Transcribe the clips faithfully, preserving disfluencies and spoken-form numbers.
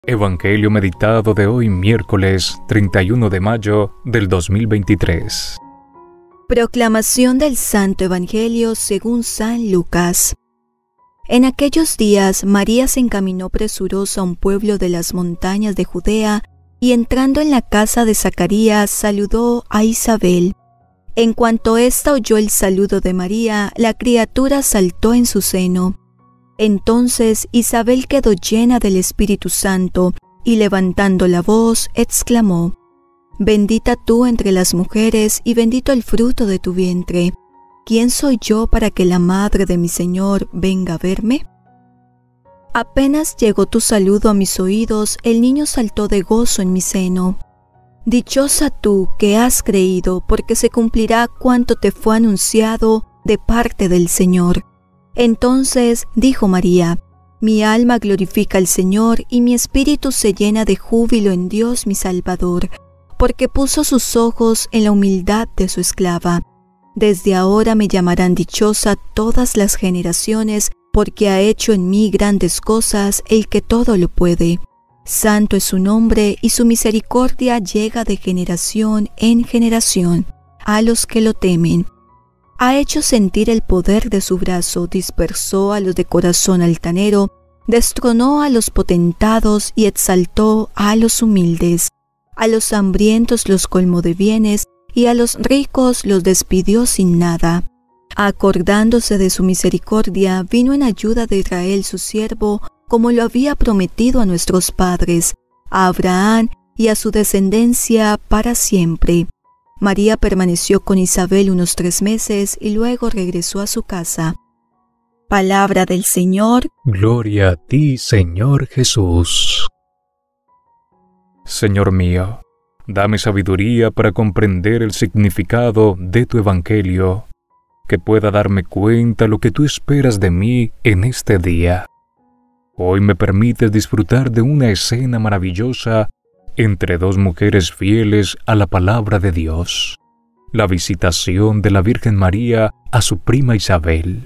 Evangelio meditado de hoy, miércoles treinta y uno de mayo del dos mil veintitrés. Proclamación del Santo Evangelio según San Lucas. En aquellos días, María se encaminó presurosa a un pueblo de las montañas de Judea y entrando en la casa de Zacarías, saludó a Isabel. En cuanto ésta oyó el saludo de María, la criatura saltó en su seno. Entonces Isabel quedó llena del Espíritu Santo y levantando la voz, exclamó: Bendita tú entre las mujeres y bendito el fruto de tu vientre. ¿Quién soy yo para que la madre de mi Señor venga a verme? Apenas llegó tu saludo a mis oídos, el niño saltó de gozo en mi seno. Dichosa tú que has creído, porque se cumplirá cuanto te fue anunciado de parte del Señor. Entonces dijo María: Mi alma glorifica al Señor y mi espíritu se llena de júbilo en Dios mi Salvador, porque puso sus ojos en la humildad de su esclava. Desde ahora me llamarán dichosa todas las generaciones, porque ha hecho en mí grandes cosas el que todo lo puede. Santo es su nombre y su misericordia llega de generación en generación a los que lo temen. Ha hecho sentir el poder de su brazo, dispersó a los de corazón altanero, destronó a los potentados y exaltó a los humildes. A los hambrientos los colmó de bienes y a los ricos los despidió sin nada. Acordándose de su misericordia, vino en ayuda de Israel su siervo, como lo había prometido a nuestros padres, a Abraham y a su descendencia para siempre. María permaneció con Isabel unos tres meses y luego regresó a su casa. Palabra del Señor. Gloria a ti, Señor Jesús. Señor mío, dame sabiduría para comprender el significado de tu Evangelio, que pueda darme cuenta lo que tú esperas de mí en este día. Hoy me permites disfrutar de una escena maravillosa entre dos mujeres fieles a la palabra de Dios, la visitación de la Virgen María a su prima Isabel.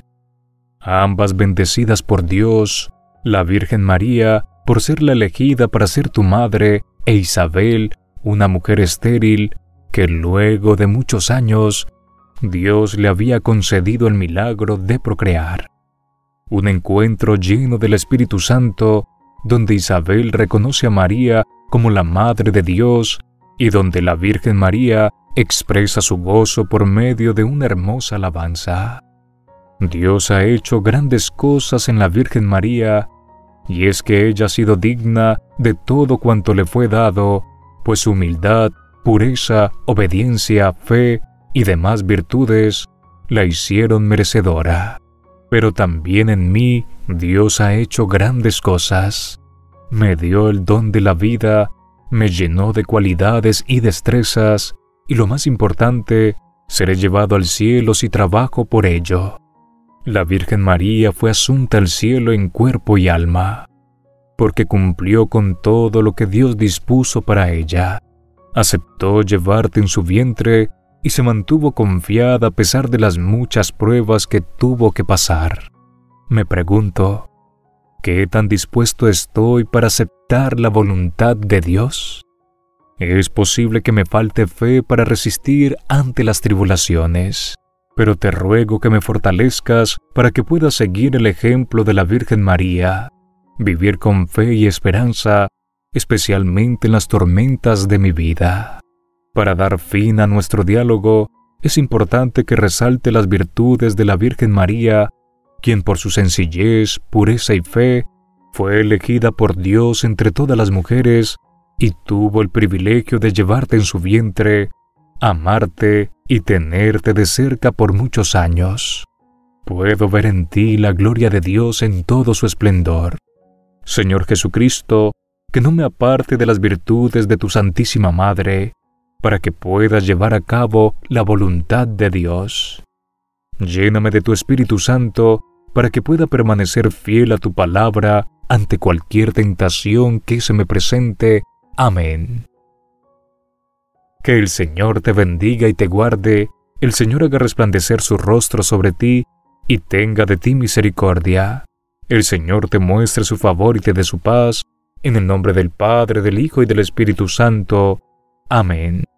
Ambas bendecidas por Dios, la Virgen María por ser la elegida para ser tu madre, e Isabel, una mujer estéril, que luego de muchos años, Dios le había concedido el milagro de procrear. Un encuentro lleno del Espíritu Santo, donde Isabel reconoce a María como la Madre de Dios y donde la Virgen María expresa su gozo por medio de una hermosa alabanza. Dios ha hecho grandes cosas en la Virgen María, y es que ella ha sido digna de todo cuanto le fue dado, pues su humildad, pureza, obediencia, fe y demás virtudes la hicieron merecedora. Pero también en mí Dios ha hecho grandes cosas. Me dio el don de la vida, me llenó de cualidades y destrezas, y lo más importante, seré llevado al cielo si trabajo por ello. La Virgen María fue asunta al cielo en cuerpo y alma, porque cumplió con todo lo que Dios dispuso para ella. Aceptó llevarte en su vientre y se mantuvo confiada a pesar de las muchas pruebas que tuvo que pasar. Me pregunto, ¿qué tan dispuesto estoy para aceptar la voluntad de Dios? Es posible que me falte fe para resistir ante las tribulaciones, pero te ruego que me fortalezcas para que pueda seguir el ejemplo de la Virgen María, vivir con fe y esperanza, especialmente en las tormentas de mi vida. Para dar fin a nuestro diálogo, es importante que resalte las virtudes de la Virgen María, quien por su sencillez, pureza y fe, fue elegida por Dios entre todas las mujeres y tuvo el privilegio de llevarte en su vientre, amarte y tenerte de cerca por muchos años. Puedo ver en ti la gloria de Dios en todo su esplendor. Señor Jesucristo, que no me aparte de las virtudes de tu Santísima Madre, para que puedas llevar a cabo la voluntad de Dios. Lléname de tu Espíritu Santo, para que pueda permanecer fiel a tu palabra ante cualquier tentación que se me presente. Amén. Que el Señor te bendiga y te guarde, el Señor haga resplandecer su rostro sobre ti y tenga de ti misericordia. El Señor te muestre su favor y te dé su paz. En el nombre del Padre, del Hijo y del Espíritu Santo. Amén.